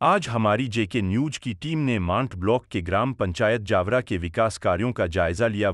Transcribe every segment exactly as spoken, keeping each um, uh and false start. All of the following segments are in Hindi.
आज हमारी जेके न्यूज की टीम ने मांट ब्लॉक के ग्राम पंचायत जावरा के विकास कार्यों का जायजा लिया।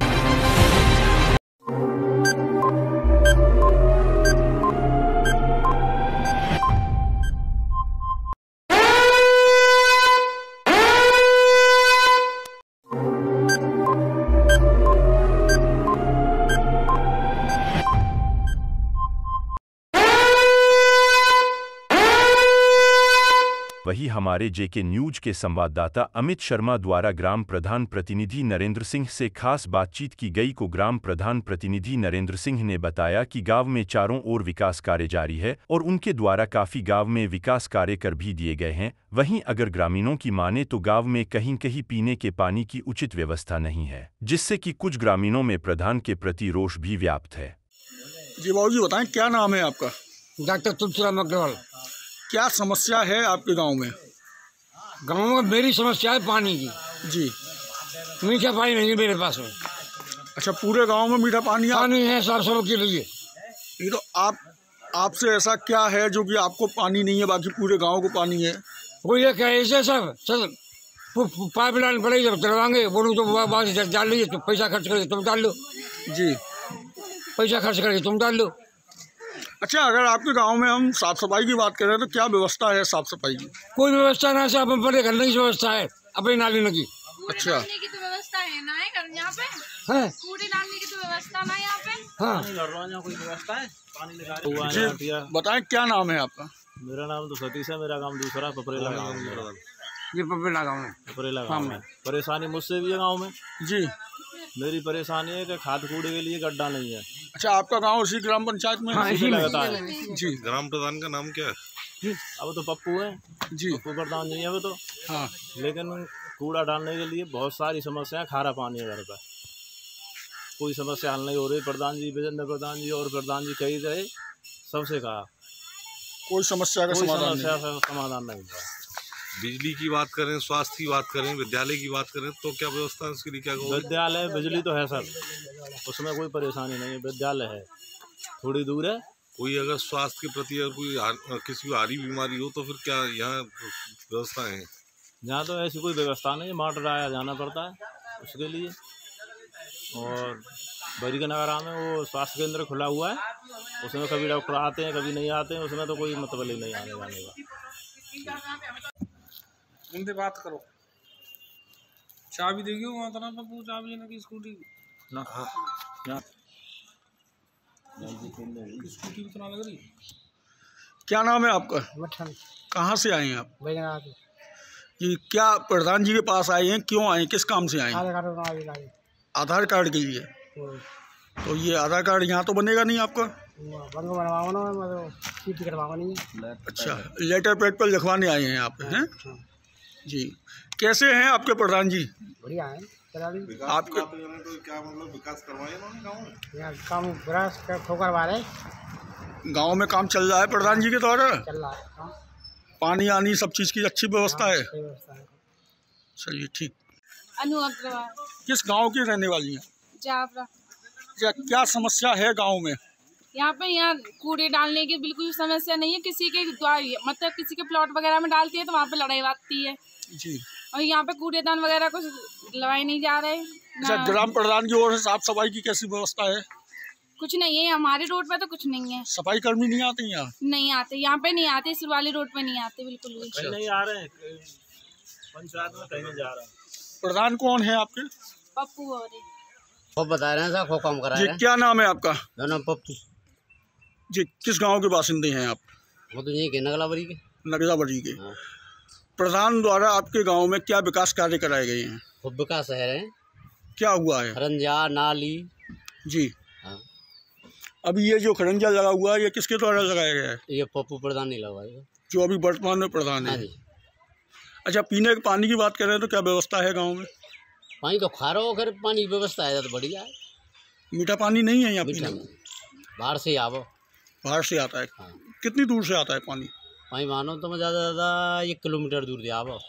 वही हमारे जेके न्यूज के संवाददाता अमित शर्मा द्वारा ग्राम प्रधान प्रतिनिधि नरेंद्र सिंह से खास बातचीत की गई को ग्राम प्रधान प्रतिनिधि नरेंद्र सिंह ने बताया कि गांव में चारों ओर विकास कार्य जारी है और उनके द्वारा काफी गांव में विकास कार्य कर भी दिए गए हैं। वहीं अगर ग्रामीणों की माने तो गांव में कहीं कहीं पीने के पानी की उचित व्यवस्था नहीं है, जिससे कि कुछ ग्रामीणों में प्रधान के प्रति रोष भी व्याप्त है। जी बाबू जी बताएं, क्या नाम है आपका? डॉक्टर तुलसीराम अग्रवाल। क्या समस्या है आपके गांव में? गांव में मेरी समस्या है पानी की। जी। मीठा पानी नहीं है मेरे पास में। अच्छा, पूरे गांव में मीठा पानी पानी है साफ सब के लिए। ये तो आप आपसे ऐसा क्या है जो कि आपको पानी नहीं है, बाकी पूरे गांव को पानी है? वो ये क्या ऐसे सब चल पाइप लाइन पड़ेगी जब चलवाएंगे, बोलूँ तो बात डाल लीजिए, तो पैसा खर्च करके तुम डाल लो। जी। पैसा खर्च करके तुम डाल लो। अच्छा, अगर आपके गांव में हम साफ सफाई की बात करें तो क्या व्यवस्था है साफ सफाई की? कोई व्यवस्था ना, सब बड़े घर की व्यवस्था है अपनी नाली की। अच्छा, की तो व्यवस्था है ना है घर यहाँ पे है, कूड़े डालने की तो व्यवस्था ना यहाँ पे। हाँ, कोई व्यवस्था है पानी जी बताएं, क्या नाम है आपका? मेरा नाम तो सतीश है, मेरा काम दूसरा पपरेला गाँव में। ये पपरेला गाँव में पपरेला गाँव में परेशानी मुझसे भी है गाँव में। जी। मेरी परेशानी है कि खाद कूड़े के लिए गड्ढा नहीं है। अच्छा, आपका गांव उसी ग्राम पंचायत में? हाँ, इसी लगता है। जी। ग्राम प्रधान का नाम क्या है? अब तो पप्पू है। जी। पप्पू प्रधान जी है वो तो। हाँ। लेकिन कूड़ा डालने के लिए बहुत सारी समस्याएं, खारा पानी है घर पर, कोई समस्या हल नहीं हो रही। प्रधान जी, विजेंद्र प्रधान जी और प्रधान जी कही रहे, सबसे कहा कोई समस्या का समाधान समस्या का समाधान नहीं हुआ। बिजली की बात करें, स्वास्थ्य की बात करें, विद्यालय की बात करें तो क्या व्यवस्था है उसके लिए? क्या कहोगे? विद्यालय, बिजली तो है सर, उसमें कोई परेशानी नहीं है। विद्यालय है, थोड़ी दूर है। कोई अगर स्वास्थ्य के प्रति अगर कोई हार, किसी को भारी बीमारी हो तो फिर क्या यहाँ व्यवस्था है? यहाँ तो ऐसी कोई व्यवस्था नहीं है, माटर आया जाना पड़ता है उसके लिए। और बरी के नगरा में वो स्वास्थ्य केंद्र खुला हुआ है, उसमें कभी डॉक्टर आते हैं कभी नहीं आते हैं, उसमें तो कोई मतलब ही नहीं आने जाने का। उनसे बात करो, चाबी देगी वहाँ तो ना पप्पू, चाबी ना की स्कूटी ना ना स्कूटी कितना लग रही? क्या नाम है आपका? मठन। कहाँ से आए हैं आप? बैजनाथ। ये क्या प्रधान जी के पास आए हैं? क्यों आए, किस काम से आए हैं? आधार कार्ड के लिए। तो ये आधार कार्ड यहाँ तो बनेगा नहीं आपका? अच्छा, लेटर पैड पर लिखवाने आए हैं आप, हैं? जी। कैसे हैं आपके प्रधान जी? बढ़िया है। आपके तो क्या मतलब विकास करवाए उन्होंने गाँव में? यहाँ काम ठोकर वाले गांव में काम चल रहा है प्रधान जी के द्वारा? चल रहा है काम। पानी आनी सब चीज़ की अच्छी व्यवस्था है? चलिए ठीक। अनु अग्रवाल। किस गांव की रहने वाली हैं? जावरा। क्या क्या समस्या है गांव में? यहाँ पे यहाँ कूड़े डालने की बिल्कुल समस्या नहीं है। किसी के मतलब किसी के प्लॉट वगैरह में डालती है तो वहाँ पे लड़ाई बातती है। जी। और यहाँ पे कूड़ेदान वगैरह कुछ लगाए नहीं जा रहे। अच्छा, ग्राम प्रधान की ओर से साफ सफाई की कैसी व्यवस्था है? कुछ नहीं है हमारे रोड पे, तो कुछ नहीं है। सफाई कर्मी नहीं आते यहाँ? नहीं आते, यहाँ पे नहीं आते, इस वाली रोड पे नहीं आते बिल्कुल भी। कहीं नहीं आ रहे हैं, पंचायत में कहीं नहीं जा रहे हैं। प्रधान कौन है आपके? पप्पू और वो बता रहे हैं सर, वो काम करा जी। रहे हैं। क्या नाम है आपका? मेरा नाम पप्पू। जी। किस गांव के बासिंदे हैं आप? वो तो यही के नगलाबरी के। नगलाबरी के। हाँ। प्रधान द्वारा आपके गांव में क्या विकास कार्य कराए गए हैं? खूब विकास है। क्या हुआ है? खरंजा, नाली। जी। हाँ। अभी ये जो खरंजा लगा हुआ है ये किसके द्वारा लगाया गया है? ये पप्पू प्रधान नहीं लगाया, जो अभी वर्तमान में प्रधान है। हाँ जी। अच्छा, पीने के पानी की बात करें तो क्या व्यवस्था है गाँव में? पानी तो खारा हो, खैर पानी की व्यवस्था है तो बढ़िया है। मीठा पानी नहीं है यहाँ पीने? बाहर से आवो। बाहर से आता है? हाँ। कितनी दूर से आता है पानी? पानी मानो तो मैं ज़्यादा ज़्यादा एक किलोमीटर दूर से आवो।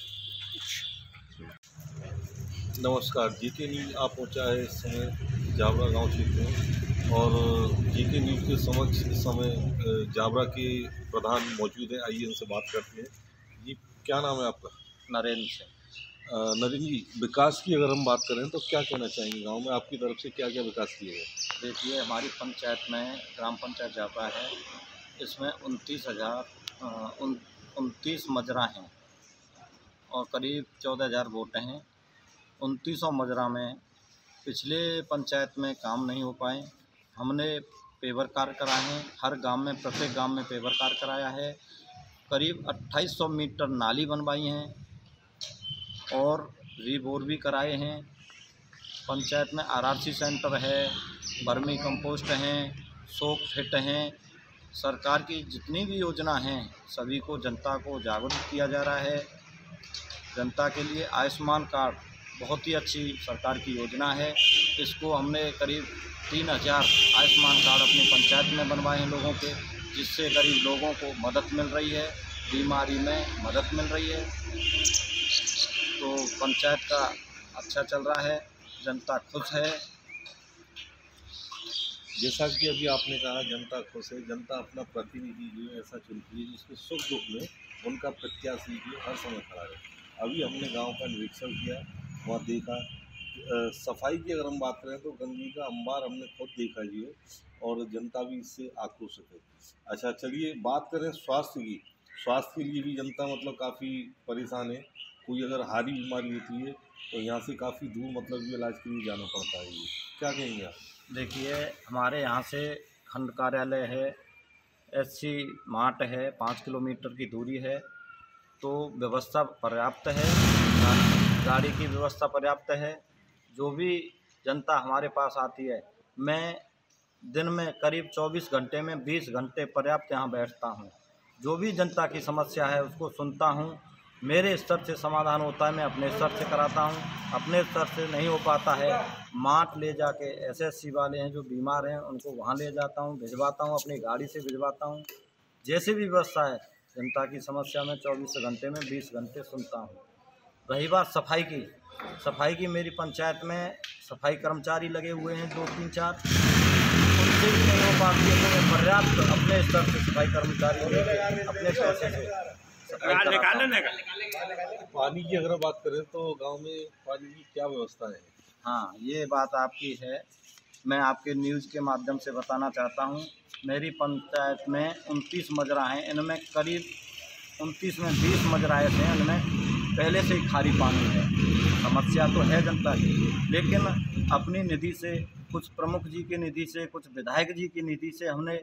नमस्कार, जेके न्यूज आप पहुँचा है इस समय जावरा गांव क्षेत्र में और जेके न्यूज के समक्ष इस समय जावरा के प्रधान मौजूद हैं। आइए उनसे बात करते हैं। जी क्या नाम है आपका? नरेंद्र सिंह। नरेंद्र जी, विकास की अगर हम बात करें तो क्या कहना चाहेंगे? गांव में आपकी तरफ से क्या क्या विकास किए गए? देखिए, हमारी पंचायत में ग्राम पंचायत जापा है, इसमें उनतीस हज़ार उनतीस मजरा हैं और करीब चौदह हज़ार वोट हैं। उनतीसों मजरा में पिछले पंचायत में काम नहीं हो पाए। हमने पेवर कार्य कराए हैं, हर गांव में, प्रत्येक गांव में पेवर कार्य कराया है। करीब अट्ठाईस सौ मीटर नाली बनवाई हैं और रीबोर भी कराए हैं। पंचायत में आरआरसी सेंटर है, बर्मी कंपोस्ट हैं, सोप फिट हैं। सरकार की जितनी भी योजना हैं सभी को, जनता को जागरूक किया जा रहा है। जनता के लिए आयुष्मान कार्ड बहुत ही अच्छी सरकार की योजना है। इसको हमने करीब तीन हज़ार आयुष्मान कार्ड अपनी पंचायत में बनवाए हैं लोगों के, जिससे गरीब लोगों को मदद मिल रही है, बीमारी में मदद मिल रही है। तो पंचायत का अच्छा चल रहा है, जनता खुश है। जैसा कि अभी आपने कहा जनता खुश है, जनता अपना प्रतिनिधि जो है ऐसा चुनती है जिसके सुख दुख में उनका प्रत्याशी जो हर समय खड़ा है। अभी हमने गांव का निरीक्षण किया, वहाँ देखा सफाई की अगर हम बात करें तो गंदगी का अंबार हमने खुद देखा जी है और जनता भी इससे आक्रोशित है। अच्छा, चलिए बात करें स्वास्थ्य की। स्वास्थ्य के लिए भी जनता मतलब काफ़ी परेशान है। कोई अगर हारी बीमारी होती है तो यहाँ से काफ़ी दूर मतलब ये इलाज के लिए जाना पड़ता है। ये क्या कहेंगे आप? देखिए, हमारे यहाँ से खंड कार्यालय है, एससी मार्ट है, पाँच किलोमीटर की दूरी है। तो व्यवस्था पर्याप्त है, गाड़ी की व्यवस्था पर्याप्त है। जो भी जनता हमारे पास आती है, मैं दिन में करीब चौबीस घंटे में बीस घंटे पर्याप्त यहाँ बैठता हूँ। जो भी जनता की समस्या है उसको सुनता हूँ। मेरे स्तर से समाधान होता है, मैं अपने स्तर से कराता हूँ। अपने स्तर से नहीं हो पाता है, मार्ट ले जाके एसएससी वाले हैं जो बीमार हैं उनको वहाँ ले जाता हूँ, भिजवाता हूँ, अपनी गाड़ी से भिजवाता हूँ। जैसे भी व्यवस्था है, जनता की समस्या में चौबीस घंटे में बीस घंटे सुनता हूँ। रही बात सफाई की, सफाई की मेरी पंचायत में सफाई कर्मचारी लगे हुए हैं दो तीन चार, उनसे भी नहीं हो पाती है। तो मैं पर्याप्त अपने स्तर से सफाई कर्मचारी अपने पैसे से पानी की अगर बात करें तो गांव में पानी की क्या व्यवस्था है? हाँ, ये बात आपकी है, मैं आपके न्यूज़ के माध्यम से बताना चाहता हूँ। मेरी पंचायत में उनतीस मजरा हैं, इनमें करीब उनतीस में बीस मजरा ऐसे हैं इनमें पहले से ही खारी पानी है। समस्या तो है जनता की, लेकिन अपनी निधि से, कुछ प्रमुख जी की निधि से, कुछ विधायक जी की निधि से हमने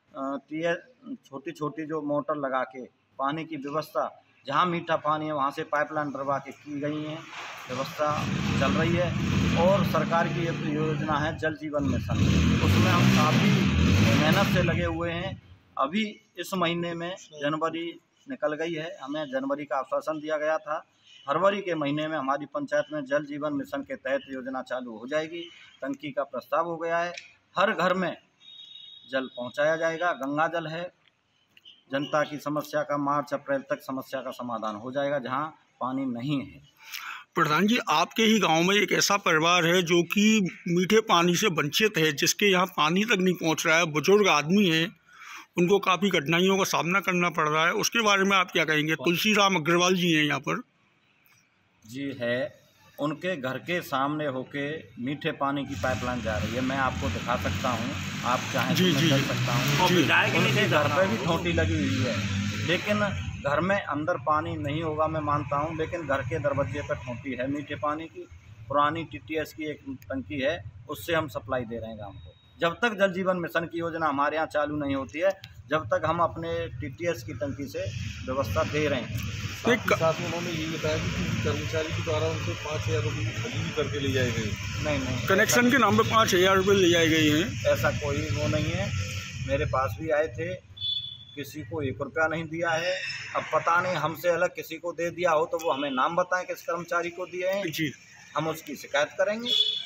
छोटी छोटी जो मोटर लगा के पानी की व्यवस्था, जहाँ मीठा पानी है वहाँ से पाइपलाइन डरवा के की गई हैं, व्यवस्था चल रही है। और सरकार की एक योजना है जल जीवन मिशन, उसमें हम काफ़ी मेहनत से लगे हुए हैं। अभी इस महीने में जनवरी निकल गई है, हमें जनवरी का आश्वासन दिया गया था, फरवरी के महीने में हमारी पंचायत में जल जीवन मिशन के तहत योजना चालू हो जाएगी। टंकी का प्रस्ताव हो गया है, हर घर में जल पहुंचाया जाएगा। गंगा जल है, जनता की समस्या का मार्च अप्रैल तक समस्या का समाधान हो जाएगा जहां पानी नहीं है। प्रधान जी, आपके ही गांव में एक ऐसा परिवार है जो कि मीठे पानी से वंचित है, जिसके यहाँ पानी तक नहीं पहुंच रहा है, बुजुर्ग आदमी है, उनको काफ़ी कठिनाइयों का सामना करना पड़ रहा है, उसके बारे में आप क्या कहेंगे? तुलसीराम अग्रवाल जी हैं यहाँ पर। जी है, उनके घर के सामने होके मीठे पानी की पाइपलाइन जा रही है, मैं आपको दिखा सकता हूँ, आप चाहें तो मैं चल सकता हूँ। उनके घर पर भी ठोंटी लगी हुई है, लेकिन घर में अंदर पानी नहीं होगा मैं मानता हूँ, लेकिन घर के दरवाजे पर ठोंटी है मीठे पानी की। पुरानी टीटीएस की एक टंकी है, उससे हम सप्लाई दे रहे हैं गाँव को। जब तक जल जीवन मिशन की योजना हमारे यहाँ चालू नहीं होती है, जब तक हम अपने टीटीएस की टंकी से व्यवस्था दे रहे हैं। साथ ही साथ उन्होंने ये बताया कि किसी कर्मचारी के द्वारा उनसे पाँच हज़ार रुपये की ठगी भी करके ले जाए गए। नहीं नहीं, कनेक्शन के नाम पे पाँच हज़ार रुपये ले जाए गए हैं, ऐसा कोई वो नहीं है। मेरे पास भी आए थे, किसी को एक रुपया नहीं दिया है। अब पता नहीं हमसे अलग किसी को दे दिया हो तो वो हमें नाम बताएं किस कर्मचारी को दिए हैं, जी हम उसकी शिकायत करेंगे।